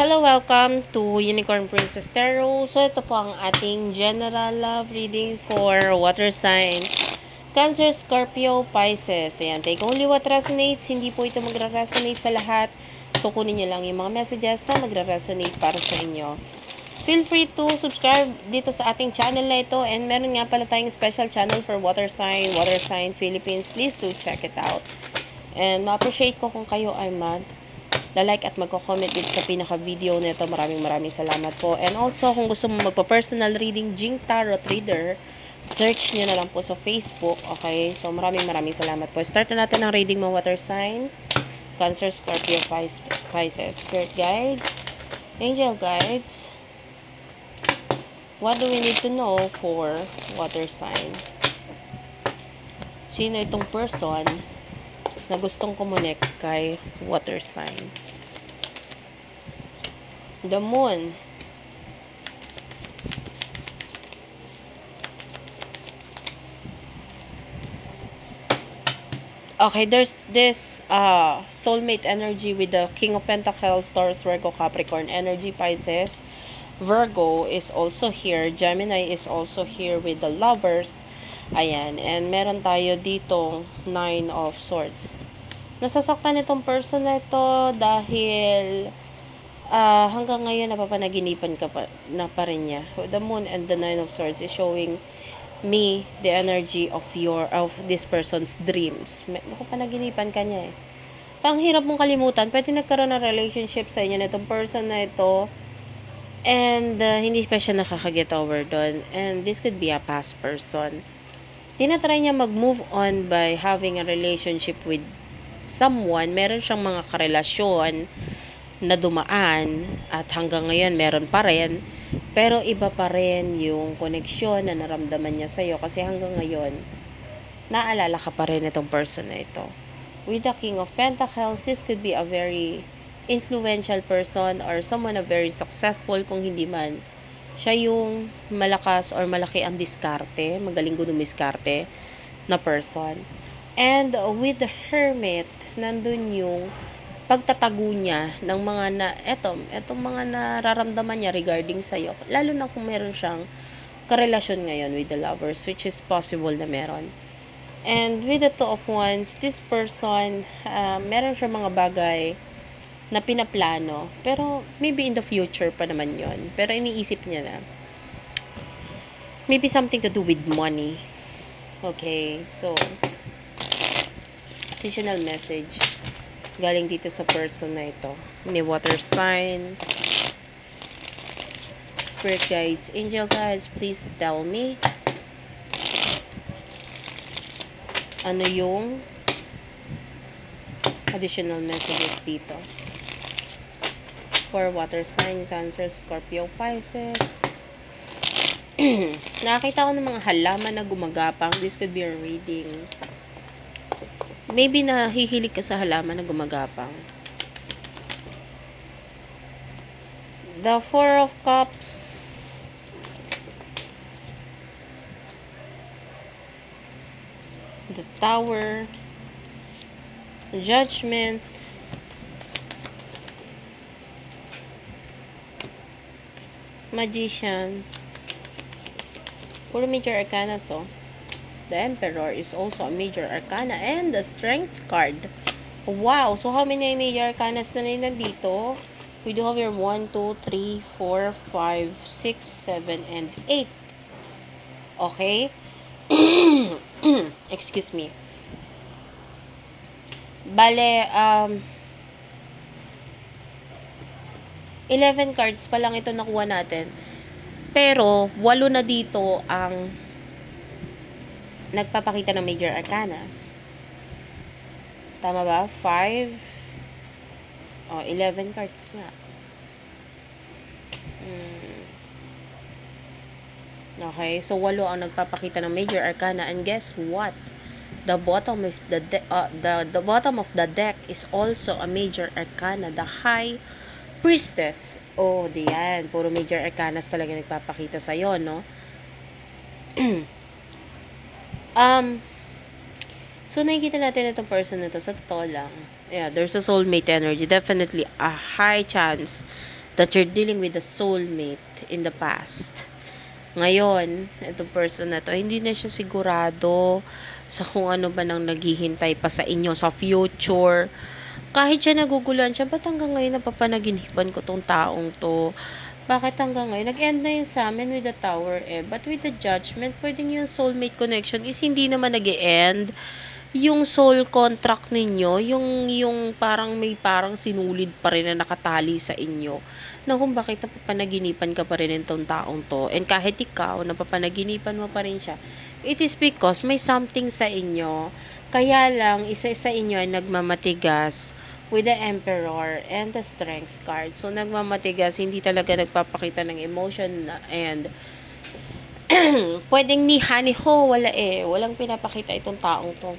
Hello, welcome to Unicorn Princess Tarot. So, ito po ang ating general love reading for water sign. Cancer, Scorpio, Pisces. Ayan, take only what resonates. Hindi po ito magre-resonate sa lahat. So, kunin nyo lang yung mga messages na magre-resonate para sa inyo. Feel free to subscribe dito sa ating channel na ito. And meron nga pala tayong special channel for water sign Philippines. Please do check it out. And ma-appreciate ko kung kayo ay like at magko-comment dito sa pinaka-video nito. Maraming salamat po. And also, kung gusto mo magpa-personal reading, Jing Tarot Reader, search nyo na lang po sa Facebook. Okay? So, maraming salamat po. Start na natin ang reading mo, water sign. Cancer, Scorpio, Pisces. Spirit guides, angel guides. What do we need to know for water sign? Sino itong person na gustong kumonek kay water sign? The moon. Okay, there's this soulmate energy with the King of Pentacles, Taurus, Virgo, Capricorn energy, Pisces. Virgo is also here. Gemini is also here with the Lovers. Ayan. And meron tayo ditong 9 of Swords. Nasasaktan itong person na ito dahil hanggang ngayon napapanaginipan ka pa rin niya. The Moon and the 9 of Swords is showing me the energy of this person's dreams. Napapanaginipan ka niya eh. Pang hirap mong kalimutan. Pwede nagkaroon ng relationship sa inyo na itong person na ito. And hindi pa siya nakakaget over doon. And this could be a past person. Tinatry niya mag-move on by having a relationship with someone. Meron siyang mga karelasyon na dumaan at hanggang ngayon meron pa rin. Pero iba pa rin yung koneksyon na naramdaman niya sa'yo kasi hanggang ngayon naalala ka pa rin itong person na ito. With the King of Pentacles, this could be a very influential person or someone na very successful kung hindi man siya yung malakas or malaki ang diskarte, magaling dumiskarte na person. And with the Hermit, nandun yung pagtatago niya ng mga etong mga nararamdaman niya regarding sa'yo. Lalo na kung meron siyang karelasyon ngayon with the Lovers, which is possible na meron. And with the Two of Wands, this person, meron siyang mga bagay na pinaplano. Pero, maybe in the future pa naman yon. Pero, iniisip niya na. Maybe something to do with money. Okay. So, additional message. Galing dito sa person na ito. Ni water sign. Spirit guides, angel guides, please tell me. Ano yung additional messages dito? For water sign, Cancer, Scorpio, Pisces. Nakakita ko ng mga halaman na gumagapang. This could be a reading. Maybe nahihilig ka sa halaman na gumagapang. The Four of Cups. The Tower. Judgment. Magician. Puro major arcana, so. The Emperor is also a major arcana. And the Strength card. Wow! So, how many major arcanas na nandito? We do have here 1, 2, 3, 4, 5, 6, 7, and 8. Okay? Excuse me. Bale, 11 cards pa lang ito nakuha natin. Pero, 8 na dito ang nagpapakita ng major arcanas. Tama ba? 5. 11 cards nga. Okay, so 8 ang nagpapakita ng major arcana. And guess what? The bottom of the bottom of the deck is also a major arcana, the High Priestess. Oh, diyan. Puro major arcanas talaga nagpapakita sa'yo, no? So, nakikita natin itong person na to sa totoo lang. Yeah, there's a soulmate energy. Definitely a high chance that you're dealing with a soulmate in the past. Ngayon, itong person na to, hindi na siya sigurado sa kung ano ba nang naghihintay pa sa inyo sa future. Kahit siya naguguluhan siya, ba't hanggang ngayon napapanaginipan ko tong taong to? Bakit hanggang ngayon? Nag-end na yun sa amin with the tower eh. But with the judgment, pwedeng yung soulmate connection is hindi naman nag-end. Yung soul contract ninyo, yung parang may parang sinulid pa rin na nakatali sa inyo. Na kung bakit napapanaginipan ka pa rin itong taong to. And kahit ikaw, napapanaginipan mo pa rin siya. It is because may something sa inyo. Kaya lang, isa sa inyo ay nagmamatigas with the Emperor and the Strength card. So, nagmamatigas, hindi talaga nagpapakita ng emotion and pwedeng ni ho, wala eh. Walang pinapakita itong taong to.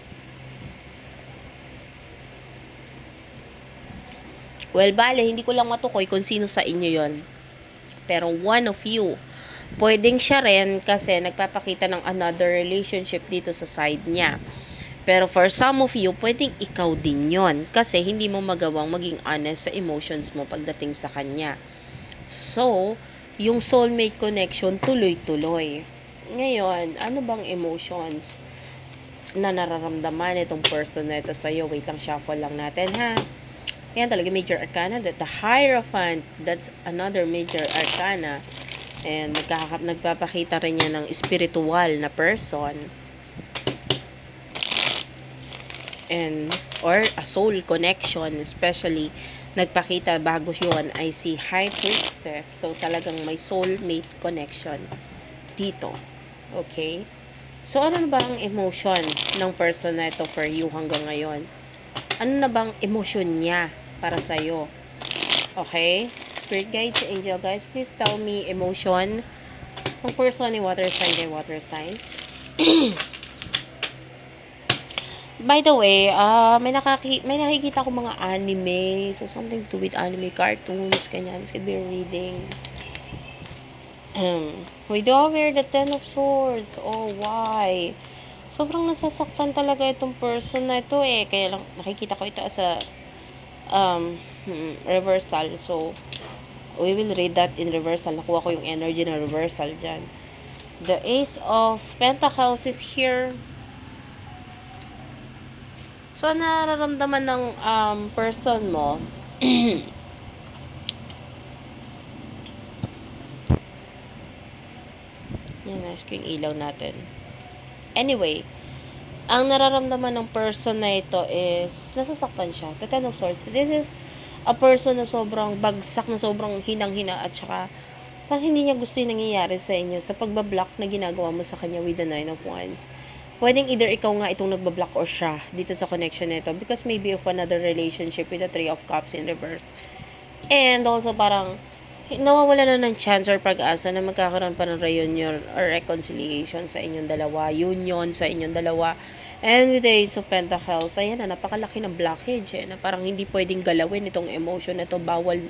Well, bale, hindi ko lang matukoy kung sino sa inyo yon. Pero one of you, pwedeng siya rin kasi nagpapakita ng another relationship dito sa side niya. Pero for some of you, pwedeng ikaw din yon kasi hindi mo magawang maging honest sa emotions mo pagdating sa kanya. So, yung soulmate connection, tuloy-tuloy. Ngayon, ano bang emotions na nararamdaman itong person na ito sa'yo? Wait lang, shuffle lang natin, ha? Yan talaga, major arcana. That the Hierophant, that's another major arcana. And nagpapakita rin niya ng spiritual na person. And or a soul connection, especially nagpakita bago yun ay si High Priestess. So talagang may soulmate connection dito. Okay? So ano na ba ang emotion ng person na ito for you hanggang ngayon? Ano na bang emotion niya para sa'yo? Okay? Spirit guides, angel guys, please tell me emotion ng person ni water sign kay water sign. By the way, may nakikita ko mga anime. So, something to with anime, cartoons, ganyan. This could be a reading. We do wear the Ten of Swords. Oh, why? Sobrang nasasaktan talaga itong person na ito eh. Kaya lang, nakikita ko ito sa reversal. So, we will read that in reversal. Nakuha ko yung energy na reversal dyan. The Ace of Pentacles is here. So, nararamdaman ng person mo, yan, nice ko yung ilaw natin. Anyway, ang nararamdaman ng person na ito is, nasasaktan siya. The Ten of Swords. This is a person na sobrang bagsak, na sobrang hinang-hina, at saka, parang hindi niya gusto yung nangyayari sa inyo sa pagbablock na ginagawa mo sa kanya with the Nine of Wands. Pwedeng either ikaw nga itong nagbablock or siya dito sa connection nito because maybe of another relationship with the Three of Cups in reverse. And also parang nawawala na ng chance or pag-asa na magkakaroon pa ng reunion or reconciliation sa inyong dalawa, union sa inyong dalawa. And with the Ace of Pentacles, ayan na, napakalaki ng blockage na parang hindi pwedeng galawin itong emotion na ito, bawal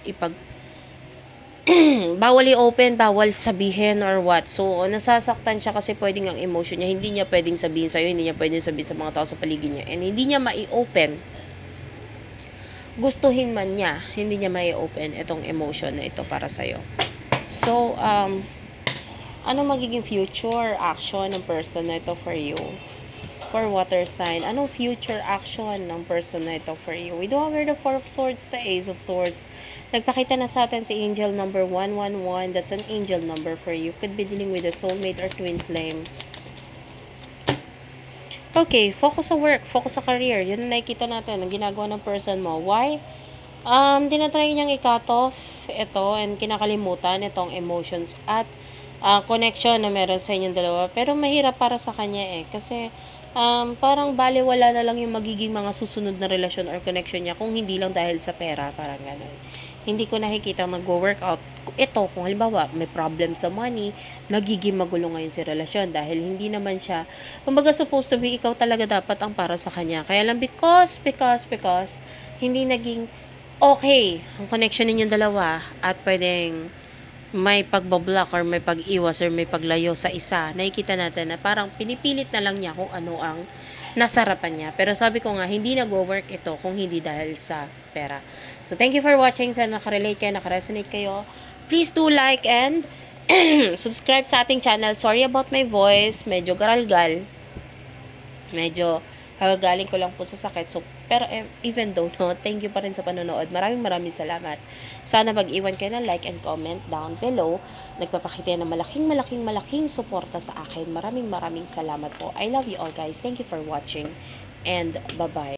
bawal i-open, bawal sabihin or what. So, nasasaktan siya kasi pwedeng ang emotion niya, hindi niya pwedeng sabihin sa'yo, hindi niya pwedeng sabihin sa mga tao sa paligid niya, and hindi niya mai-open. Gustuhin man niya, hindi niya mai-open itong emotion na ito para sa'yo. So, ano magiging future action ng person na ito for you? For water sign, anong future action ng person na ito for you? We do have the Four of Swords, the Ace of Swords. Nagpakita na sa atin si angel number 111. That's an angel number for you. Could be dealing with a soulmate or twin flame. Okay, focus sa work, focus sa career. Yun ang nakikita natin, ang ginagawa ng person mo. Why? Tinatry niyang i-cut off ito and kinakalimutan itong emotions at connection na meron sa inyong dalawa. Pero mahirap para sa kanya eh. Kasi parang baliwala na lang yung magiging mga susunod na relasyon or connection niya kung hindi lang dahil sa pera, parang gano'n. Hindi ko nakikita mag-workout. Ito, kung halimbawa, may problem sa money, nagiging magulo ngayon si relasyon dahil hindi naman siya, kumbaga supposed to be, ikaw talaga dapat ang para sa kanya. Kaya lang because, hindi naging okay ang connection ninyong dalawa at pwedeng may pagbablock or may pag-iwas or may paglayo sa isa, nakikita natin na parang pinipilit na lang niya kung ano ang nasarapan niya. Pero sabi ko nga, hindi nag-work ito kung hindi dahil sa pera. So, thank you for watching. Sana nakarelate kayo, nakaresonate kayo. Please do like and subscribe sa ating channel. Sorry about my voice. Medyo garalgal. Medyo kagagaling ko lang po sa sakit. So, pero even though, no, thank you pa rin sa panonood. Maraming salamat. Sana mag-iwan kayo ng like and comment down below. Nagpapakita ng malaking suporta sa akin. Maraming salamat po. I love you all, guys. Thank you for watching. And bye-bye.